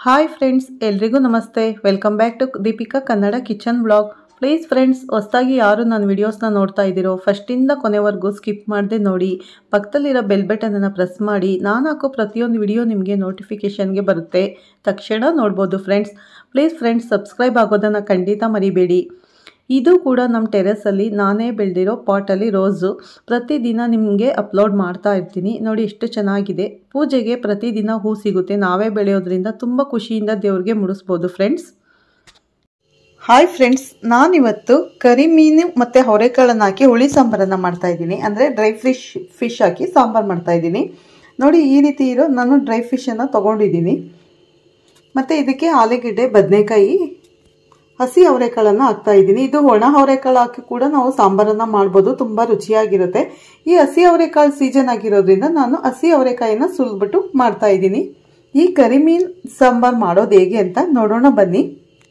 Hi friends, ಎಲ್ರಿಗೂ ನಮಸ್ತೆ. Welcome back to Deepika Kannada kitchen blog. Please friends, ಹೊಸದಾಗಿ ಯಾರು ನನ್ನ ವಿಡಿಯೋಸ್ನ ನೋಡ್ತಾ ಇದ್ದೀರೋ ಫಸ್ಟಿಂದ ಕೊನೆವರೆಗೂ ಸ್ಕಿಪ್ ಮಾಡದೆ ನೋಡಿ. ಪಕ್ಕದಲ್ಲಿರೋ ಬೆಲ್ ಬಟನನ್ನು ಪ್ರೆಸ್ ಮಾಡಿ. ನಾನು ಹಾಕೋ ಪ್ರತಿಯೊಂದು ವಿಡಿಯೋ ನಿಮಗೆ ನೋಟಿಫಿಕೇಷನ್ಗೆ ಬರುತ್ತೆ, ತಕ್ಷಣ ನೋಡ್ಬೋದು ಫ್ರೆಂಡ್ಸ್. ಪ್ಲೀಸ್ ಫ್ರೆಂಡ್ಸ್, ಸಬ್ಸ್ಕ್ರೈಬ್ ಆಗೋದನ್ನು ಖಂಡಿತ ಮರಿಬೇಡಿ. ಇದು ಕೂಡ ನಮ್ಮ ಟೆರೆಸಲ್ಲಿ ನಾನೇ ಬೆಳೆದಿರೋ ಪಾಟಲ್ಲಿ ರೋಸು. ಪ್ರತಿದಿನ ನಿಮಗೆ ಅಪ್ಲೋಡ್ ಮಾಡ್ತಾ ಇರ್ತೀನಿ. ನೋಡಿ ಎಷ್ಟು ಚೆನ್ನಾಗಿದೆ. ಪೂಜೆಗೆ ಪ್ರತಿದಿನ ಹೂ ಸಿಗುತ್ತೆ. ನಾವೇ ಬೆಳೆಯೋದ್ರಿಂದ ತುಂಬ ಖುಷಿಯಿಂದ ದೇವ್ರಿಗೆ ಮುಡಿಸ್ಬೋದು ಫ್ರೆಂಡ್ಸ್. ಹಾಯ್ ಫ್ರೆಂಡ್ಸ್, ನಾನಿವತ್ತು ಕರಿ ಮೀನು ಮತ್ತು ಅವರೆಕಾಳನ್ನು ಹಾಕಿ ಹುಳಿ ಸಾಂಬಾರನ್ನು ಮಾಡ್ತಾಯಿದ್ದೀನಿ. ಅಂದರೆ ಡ್ರೈ ಫಿಶ್ ಹಾಕಿ ಸಾಂಬಾರು ಮಾಡ್ತಾಯಿದ್ದೀನಿ. ನೋಡಿ, ಈ ರೀತಿ ಇರೋ ನಾನು ಡ್ರೈ ಫಿಶನ್ನು ತೊಗೊಂಡಿದ್ದೀನಿ. ಮತ್ತು ಇದಕ್ಕೆ ಆಲೂಗೆಡ್ಡೆ, ಬದನೆಕಾಯಿ, ಹಸಿ ಅವರೆಕಾಳನ್ನು ಹಾಕ್ತಾ ಇದ್ದೀನಿ. ಇದು ಒಣ ಅವರೆಕಾಳು ಹಾಕಿ ಕೂಡ ನಾವು ಸಾಂಬಾರನ್ನು ಮಾಡ್ಬೋದು, ತುಂಬ ರುಚಿಯಾಗಿರುತ್ತೆ. ಈ ಹಸಿ ಅವರೆಕಾಳು ಸೀಸನ್ ಆಗಿರೋದ್ರಿಂದ ನಾನು ಹಸಿ ಅವರೆಕಾಯಿನ ಸುಲಿದ್ಬಿಟ್ಟು ಮಾಡ್ತಾ ಇದ್ದೀನಿ. ಈ ಕರಿಮೀನು ಸಾಂಬಾರು ಮಾಡೋದು ಹೇಗೆ ಅಂತ ನೋಡೋಣ ಬನ್ನಿ.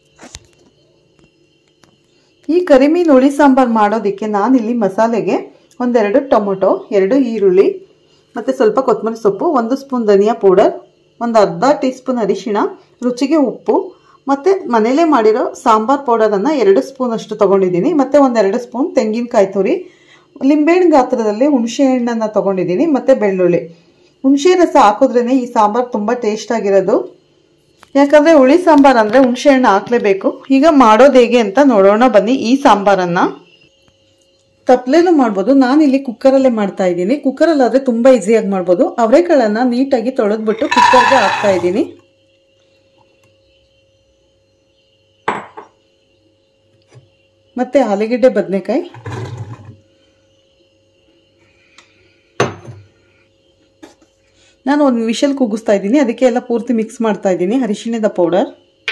ಈ ಕರಿಮೀನು ಹುಳಿ ಸಾಂಬಾರು ಮಾಡೋದಕ್ಕೆ ನಾನಿಲ್ಲಿ ಮಸಾಲೆಗೆ ಒಂದೆರಡು ಟೊಮೊಟೊ, 2 ಈರುಳ್ಳಿ ಮತ್ತು ಸ್ವಲ್ಪ ಕೊತ್ತಂಬರಿ ಸೊಪ್ಪು, 1 ಸ್ಪೂನ್ ಧನಿಯಾ ಪೌಡರ್, ಒಂದು ಅರ್ಧ ಟೀ ಸ್ಪೂನ್ ಅರಿಶಿಣ, ರುಚಿಗೆ ಉಪ್ಪು ಮತ್ತು ಮನೇಲೇ ಮಾಡಿರೋ ಸಾಂಬಾರ್ ಪೌಡರನ್ನು 2 ಸ್ಪೂನ್ ಅಷ್ಟು ತೊಗೊಂಡಿದ್ದೀನಿ. ಮತ್ತು 1-2 ಸ್ಪೂನ್ ತೆಂಗಿನಕಾಯಿ ತುರಿ, ಲಿಂಬೆಹಣ್ಣು ಗಾತ್ರದಲ್ಲಿ ಹುಣಸೆ ಹಣ್ಣನ್ನು ತೊಗೊಂಡಿದ್ದೀನಿ, ಮತ್ತು ಬೆಳ್ಳುಳ್ಳಿ. ಹುಣಸೆ ರಸ ಹಾಕಿದ್ರೇ ಈ ಸಾಂಬಾರು ತುಂಬ ಟೇಸ್ಟ್ ಆಗಿರೋದು. ಯಾಕಂದರೆ ಹುಳಿ ಸಾಂಬಾರು ಅಂದರೆ ಹುಣಸೆ ಹಣ್ಣು ಹಾಕಲೇಬೇಕು. ಈಗ ಮಾಡೋದು ಹೇಗೆ ಅಂತ ನೋಡೋಣ ಬನ್ನಿ. ಈ ಸಾಂಬಾರನ್ನು ತಪ್ಪಲೇನು ಮಾಡ್ಬೋದು, ನಾನಿಲ್ಲಿ ಕುಕ್ಕರಲ್ಲೇ ಮಾಡ್ತಾ ಇದ್ದೀನಿ. ಕುಕ್ಕರಲ್ಲಾದರೆ ತುಂಬ ಈಸಿಯಾಗಿ ಮಾಡ್ಬೋದು. ಅವರೆಕಾಳನ್ನು ನೀಟಾಗಿ ತೊಳೆದ್ಬಿಟ್ಟು ಕುಕ್ಕರ್ಗೆ ಹಾಕ್ತಾ ಇದ್ದೀನಿ. ಮತ್ತು ಆಲೂಗೆಡ್ಡೆ, ಬದನೆಕಾಯಿ, ನಾನು ಒಂದು ವಿಷಲ್ ಕೂಗಿಸ್ತಾ ಇದ್ದೀನಿ. ಅದಕ್ಕೆ ಎಲ್ಲ ಪೂರ್ತಿ ಮಿಕ್ಸ್ ಮಾಡ್ತಾ ಇದ್ದೀನಿ. ಅರಿಶಿಣದ ಪೌಡರ್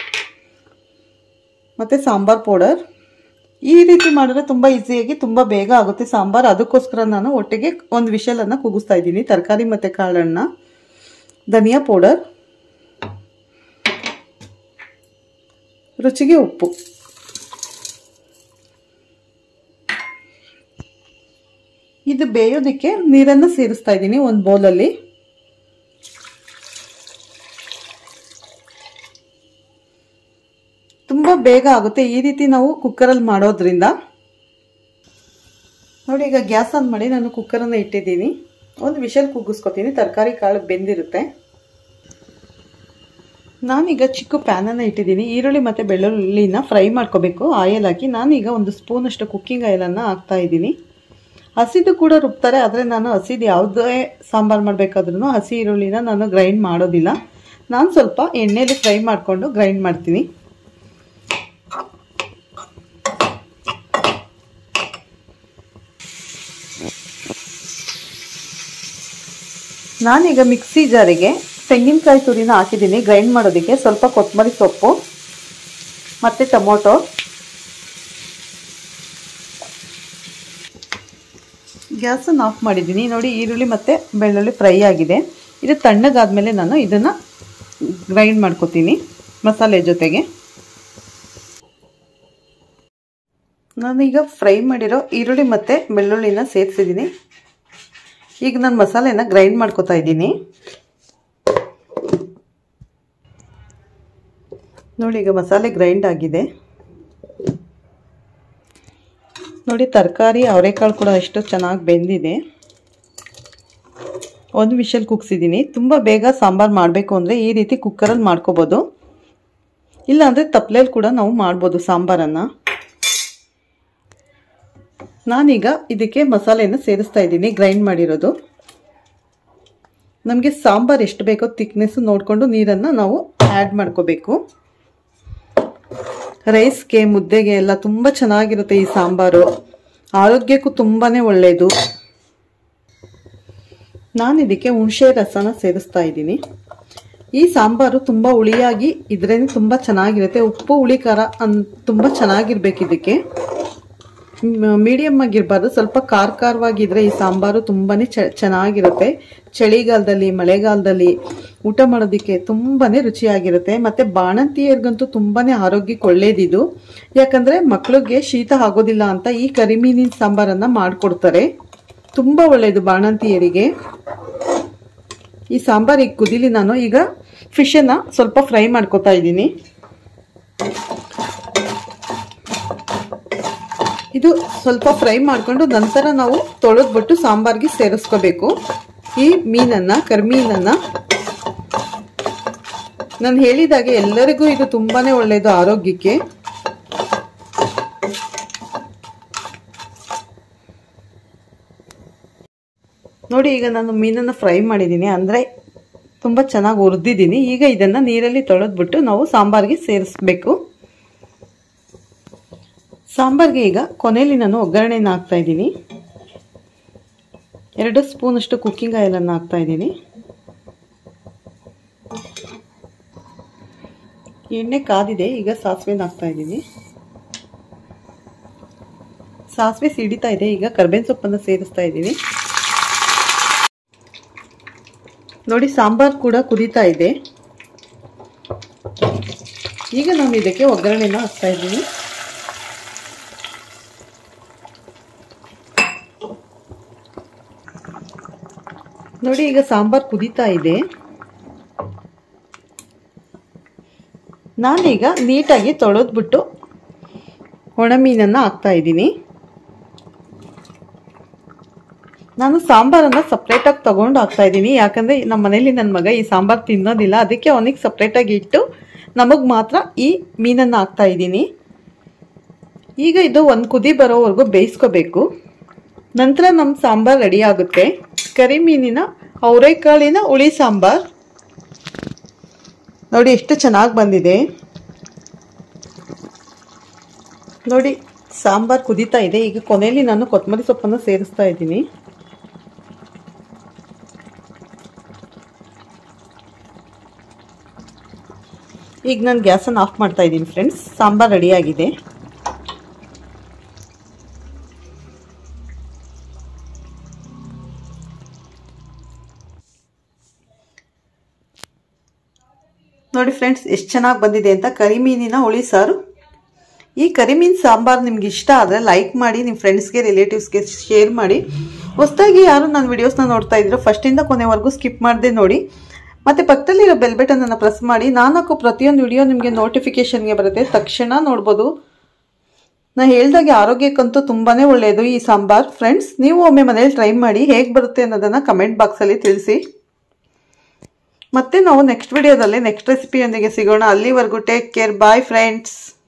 ಮತ್ತು ಸಾಂಬಾರ್ ಪೌಡರ್. ಈ ರೀತಿ ಮಾಡಿದ್ರೆ ತುಂಬ ಈಸಿಯಾಗಿ ತುಂಬ ಬೇಗ ಆಗುತ್ತೆ ಸಾಂಬಾರು. ಅದಕ್ಕೋಸ್ಕರ ನಾನು ಒಟ್ಟಿಗೆ ಒಂದು ವಿಷಲನ್ನು ಕೂಗಿಸ್ತಾ ಇದ್ದೀನಿ. ತರಕಾರಿ ಮತ್ತು ಕಾಳನ್ನು, ಧನಿಯಾ ಪೌಡರ್, ರುಚಿಗೆ ಉಪ್ಪು. ಇದು ಬೇಯೋದಕ್ಕೆ ನೀರನ್ನು ಸೇರಿಸ್ತಾ ಇದ್ದೀನಿ ಒಂದು ಬೌಲಲ್ಲಿ. ತುಂಬ ಬೇಗ ಆಗುತ್ತೆ ಈ ರೀತಿ ನಾವು ಕುಕ್ಕರಲ್ಲಿ ಮಾಡೋದ್ರಿಂದ. ನೋಡಿ, ಈಗ ಗ್ಯಾಸ್ ಆನ್ ಮಾಡಿ ನಾನು ಕುಕ್ಕರನ್ನು ಇಟ್ಟಿದ್ದೀನಿ. ಒಂದು ವಿಷಲ್ ಕೂಗಿಸ್ಕೊತೀನಿ. ತರಕಾರಿ ಕಾಳು ಬೆಂದಿರುತ್ತೆ. ನಾನೀಗ ಚಿಕ್ಕ ಪ್ಯಾನನ್ನು ಇಟ್ಟಿದ್ದೀನಿ. ಈರುಳ್ಳಿ ಮತ್ತು ಬೆಳ್ಳುಳ್ಳಿನ ಫ್ರೈ ಮಾಡ್ಕೋಬೇಕು ಆಯಿಲ್ ಹಾಕಿ. ನಾನೀಗ 1 ಸ್ಪೂನಷ್ಟು ಕುಕ್ಕಿಂಗ್ ಆಯಿಲನ್ನು ಹಾಕ್ತಾ ಇದ್ದೀನಿ. ಹಸಿದು ಕೂಡ ರುಬ್ತಾರೆ, ಆದರೆ ನಾನು ಹಸಿದು ಯಾವುದೇ ಸಾಂಬಾರು ಮಾಡಬೇಕಾದ್ರೂ ಹಸಿ ಈರುಳ್ಳಿನ ನಾನು ಗ್ರೈಂಡ್ ಮಾಡೋದಿಲ್ಲ. ನಾನು ಸ್ವಲ್ಪ ಎಣ್ಣೆಯಲ್ಲಿ ಫ್ರೈ ಮಾಡಿಕೊಂಡು ಗ್ರೈಂಡ್ ಮಾಡ್ತೀನಿ. ನಾನೀಗ ಮಿಕ್ಸಿ ಜಾರಿಗೆ ತೆಂಗಿನಕಾಯಿ ತುರಿನ ಹಾಕಿದ್ದೀನಿ ಗ್ರೈಂಡ್ ಮಾಡೋದಕ್ಕೆ. ಸ್ವಲ್ಪ ಕೊತ್ತಂಬರಿ ಸೊಪ್ಪು ಮತ್ತು ಟೊಮೊಟೊ, ಗ್ಯಾಸನ್ನು ಆಫ್ ಮಾಡಿದ್ದೀನಿ. ನೋಡಿ, ಈರುಳ್ಳಿ ಮತ್ತು ಬೆಳ್ಳುಳ್ಳಿ ಫ್ರೈ ಆಗಿದೆ. ಇದು ತಣ್ಣಗಾದ್ಮೇಲೆ ನಾನು ಇದನ್ನು ಗ್ರೈಂಡ್ ಮಾಡ್ಕೊತೀನಿ ಮಸಾಲೆ ಜೊತೆಗೆ. ನಾನೀಗ ಫ್ರೈ ಮಾಡಿರೋ ಈರುಳ್ಳಿ ಮತ್ತು ಬೆಳ್ಳುಳ್ಳಿನ ಸೇರಿಸಿದ್ದೀನಿ. ಈಗ ನಾನು ಮಸಾಲೆನ ಗ್ರೈಂಡ್ ಮಾಡ್ಕೊತಾ ಇದ್ದೀನಿ. ನೋಡಿ, ಈಗ ಮಸಾಲೆ ಗ್ರೈಂಡ್ ಆಗಿದೆ. ನೋಡಿ, ತರಕಾರಿ ಅವರೆಕಾಳು ಕೂಡ ಎಷ್ಟು ಚೆನ್ನಾಗಿ ಬೆಂದಿದೆ. ಒಂದು ವಿಷಲ್ ಕೂಗ್ಸಿದ್ದೀನಿ. ತುಂಬ ಬೇಗ ಸಾಂಬಾರು ಮಾಡಬೇಕು ಅಂದರೆ ಈ ರೀತಿ ಕುಕ್ಕರಲ್ಲಿ ಮಾಡ್ಕೋಬೋದು. ಇಲ್ಲಾಂದರೆ ತಪ್ಪಲೆಯಲ್ಲಿ ಕೂಡ ನಾವು ಮಾಡ್ಬೋದು ಸಾಂಬಾರನ್ನು. ನಾನೀಗ ಇದಕ್ಕೆ ಮಸಾಲೆಯನ್ನು ಸೇರಿಸ್ತಾ ಇದ್ದೀನಿ ಗ್ರೈಂಡ್ ಮಾಡಿರೋದು. ನಮಗೆ ಸಾಂಬಾರು ಎಷ್ಟು ಬೇಕೋ ಥಿಕ್ನೆಸ್ಸು ನೋಡಿಕೊಂಡು ನೀರನ್ನು ನಾವು ಆ್ಯಡ್ ಮಾಡ್ಕೋಬೇಕು. ರೈಸ್ಗೆ, ಮುದ್ದೆಗೆ ಎಲ್ಲ ತುಂಬ ಚೆನ್ನಾಗಿರುತ್ತೆ ಈ ಸಾಂಬಾರು. ಆರೋಗ್ಯಕ್ಕೂ ತುಂಬಾ ಒಳ್ಳೆಯದು. ನಾನು ಇದಕ್ಕೆ ಹುಣಸೆ ರಸನ ಸೇರಿಸ್ತಾ ಇದ್ದೀನಿ. ಈ ಸಾಂಬಾರು ತುಂಬ ಹುಳಿಯಾಗಿ ಇದ್ರೇ ತುಂಬ ಚೆನ್ನಾಗಿರುತ್ತೆ. ಉಪ್ಪು, ಹುಳಿ, ಖಾರ ತುಂಬ ಚೆನ್ನಾಗಿರ್ಬೇಕು. ಇದಕ್ಕೆ ಮೀಡಿಯಮ್ ಆಗಿರಬಾರ್ದು, ಸ್ವಲ್ಪ ಖಾರವಾಗಿದ್ದರೆ ಈ ಸಾಂಬಾರು ತುಂಬಾ ಚೆನ್ನಾಗಿರುತ್ತೆ. ಚಳಿಗಾಲದಲ್ಲಿ, ಮಳೆಗಾಲದಲ್ಲಿ ಊಟ ಮಾಡೋದಕ್ಕೆ ತುಂಬಾ ರುಚಿಯಾಗಿರುತ್ತೆ. ಮತ್ತು ಬಾಣಂತಿಯರಿಗಂತೂ ತುಂಬಾ ಆರೋಗ್ಯಕ್ಕೆ ಒಳ್ಳೇದಿದು. ಯಾಕಂದರೆ ಮಕ್ಕಳಿಗೆ ಶೀತ ಆಗೋದಿಲ್ಲ ಅಂತ ಈ ಕರಿಮೀನಿನ ಸಾಂಬಾರನ್ನು ಮಾಡಿಕೊಡ್ತಾರೆ. ತುಂಬ ಒಳ್ಳೆಯದು ಬಾಣಂತಿಯರಿಗೆ. ಈ ಸಾಂಬಾರಿಗೆ ಕುದಿಲಿ. ನಾನು ಈಗ ಫಿಶನ್ನು ಸ್ವಲ್ಪ ಫ್ರೈ ಮಾಡ್ಕೊತಾ ಇದ್ದೀನಿ. ಇದು ಸ್ವಲ್ಪ ಫ್ರೈ ಮಾಡಿಕೊಂಡು ನಂತರ ನಾವು ತೊಳೆದ್ಬಿಟ್ಟು ಸಾಂಬಾರ್ಗೆ ಸೇರಿಸ್ಕೋಬೇಕು. ಈ ಮೀನನ್ನು, ಕರಿಮೀನನ್ನು ನಾನು ಹೇಳಿದಾಗೆ ಎಲ್ಲರಿಗೂ ಇದು ತುಂಬಾ ಒಳ್ಳೆಯದು ಆರೋಗ್ಯಕ್ಕೆ. ನೋಡಿ, ಈಗ ನಾನು ಮೀನನ್ನು ಫ್ರೈ ಮಾಡಿದ್ದೀನಿ, ಅಂದರೆ ತುಂಬ ಚೆನ್ನಾಗಿ ಹುರಿದಿದ್ದೀನಿ. ಈಗ ಇದನ್ನು ನೀರಲ್ಲಿ ತೊಳೆದ್ಬಿಟ್ಟು ನಾವು ಸಾಂಬಾರಿಗೆ ಸೇರಿಸ್ಬೇಕು. ಸಾಂಬಾರಿಗೆ ಈಗ ಕೊನೆಯಲ್ಲಿ ನಾನು ಒಗ್ಗರಣೆಯನ್ನು ಹಾಕ್ತಾ ಇದ್ದೀನಿ. 2 ಸ್ಪೂನಷ್ಟು ಕುಕ್ಕಿಂಗ್ ಆಯಿಲನ್ನು ಹಾಕ್ತಾ ಇದ್ದೀನಿ. ಎಣ್ಣೆ ಕಾದಿದೆ, ಈಗ ಸಾಸಿವೆನ ಹಾಕ್ತಾ ಇದ್ದೀನಿ. ಸಾಸಿವೆ ಸಿಡಿತಾ ಇದೆ, ಈಗ ಕರ್ಬೇವಿನ ಸೊಪ್ಪನ್ನು ಸೇರಿಸ್ತಾ ಇದ್ದೀನಿ. ನೋಡಿ, ಸಾಂಬಾರು ಕೂಡ ಕುದೀತಾ ಇದೆ. ಈಗ ನಾನು ಇದಕ್ಕೆ ಒಗ್ಗರಣೆನ ಹಾಕ್ತಾ ಇದ್ದೀನಿ. ನೋಡಿ, ಈಗ ಸಾಂಬಾರು ಕುದೀತಾ ಇದೆ. ನಾನೀಗ ನೀಟಾಗಿ ತೊಳೆದ್ಬಿಟ್ಟು ಒಣಮೀನನ್ನು ಹಾಕ್ತಾ ಇದ್ದೀನಿ. ನಾನು ಸಾಂಬಾರನ್ನು ಸಪ್ರೇಟಾಗಿ ತೊಗೊಂಡು ಹಾಕ್ತಾ ಇದ್ದೀನಿ, ಯಾಕಂದರೆ ನಮ್ಮ ಮನೇಲಿ ನನ್ನ ಮಗ ಈ ಸಾಂಬಾರು ತಿನ್ನೋದಿಲ್ಲ. ಅದಕ್ಕೆ ಅವನಿಗೆ ಸಪ್ರೇಟಾಗಿ ಇಟ್ಟು ನಮಗೆ ಮಾತ್ರ ಈ ಮೀನನ್ನು ಹಾಕ್ತಾ ಇದ್ದೀನಿ. ಈಗ ಇದು ಒಂದು ಕುದಿ ಬರೋವರೆಗೂ ಬೇಯಿಸ್ಕೋಬೇಕು. ನಂತರ ನಮ್ಮ ಸಾಂಬಾರು ರೆಡಿ ಆಗುತ್ತೆ. ಕರಿಮೀನಿನ ಅವರೆಕಾಳಿನ ಹುಳಿ ಸಾಂಬಾರು ನೋಡಿ ಎಷ್ಟು ಚೆನ್ನಾಗಿ ಬಂದಿದೆ. ನೋಡಿ, ಸಾಂಬಾರು ಕುದೀತಾ ಇದೆ. ಈಗ ಕೊನೆಯಲ್ಲಿ ನಾನು ಕೊತ್ತಂಬರಿ ಸೊಪ್ಪನ್ನು ಸೇರಿಸ್ತಾ ಇದ್ದೀನಿ. ಈಗ ನಾನು ಗ್ಯಾಸನ್ನು ಆಫ್ ಮಾಡ್ತಾ ಇದ್ದೀನಿ ಫ್ರೆಂಡ್ಸ್. ಸಾಂಬಾರು ರೆಡಿಯಾಗಿದೆ. ನೋಡಿ ಫ್ರೆಂಡ್ಸ್, ಎಷ್ಟು ಚೆನ್ನಾಗಿ ಬಂದಿದೆ ಅಂತ ಕರಿಮೀನಿನ ಹುಳಿ ಸಾರು. ಈ ಕರಿಮೀನು ಸಾಂಬಾರು ನಿಮ್ಗೆ ಇಷ್ಟ ಆದರೆ ಲೈಕ್ ಮಾಡಿ, ನಿಮ್ಮ ಫ್ರೆಂಡ್ಸ್ಗೆ, ರಿಲೇಟಿವ್ಸ್ಗೆ ಶೇರ್ ಮಾಡಿ. ಹೊಸದಾಗಿ ಯಾರು ನನ್ನ ವಿಡಿಯೋಸ್ನ ನೋಡ್ತಾ ಇದ್ರು ಫಸ್ಟಿಂದ ಕೊನೆವರೆಗೂ ಸ್ಕಿಪ್ ಮಾಡದೆ ನೋಡಿ. ಮತ್ತು ಪಕ್ಕದಲ್ಲಿರೋ ಬೆಲ್ ಬಟನನ್ನು ಪ್ರೆಸ್ ಮಾಡಿ. ನಾನು ಹಾಕೋ ಪ್ರತಿಯೊಂದು ವಿಡಿಯೋ ನಿಮಗೆ ನೋಟಿಫಿಕೇಷನ್ಗೆ ಬರುತ್ತೆ, ತಕ್ಷಣ ನೋಡ್ಬೋದು. ನಾನು ಹೇಳ್ದಾಗೆ ಆರೋಗ್ಯಕ್ಕಂತೂ ತುಂಬಾ ಒಳ್ಳೆಯದು ಈ ಸಾಂಬಾರು. ಫ್ರೆಂಡ್ಸ್, ನೀವು ಒಮ್ಮೆ ಮನೇಲಿ ಟ್ರೈ ಮಾಡಿ, ಹೇಗೆ ಬರುತ್ತೆ ಅನ್ನೋದನ್ನು ಕಮೆಂಟ್ ಬಾಕ್ಸಲ್ಲಿ ತಿಳಿಸಿ. ಮತ್ತೆ ನಾವು ನೆಕ್ಸ್ಟ್ ವಿಡಿಯೋದಲ್ಲಿ ನೆಕ್ಸ್ಟ್ ರೆಸಿಪಿಯೊಂದಿಗೆ ಸಿಗೋಣ. ಅಲ್ಲಿವರೆಗೂ ಟೇಕ್ ಕೇರ್. Bye friends.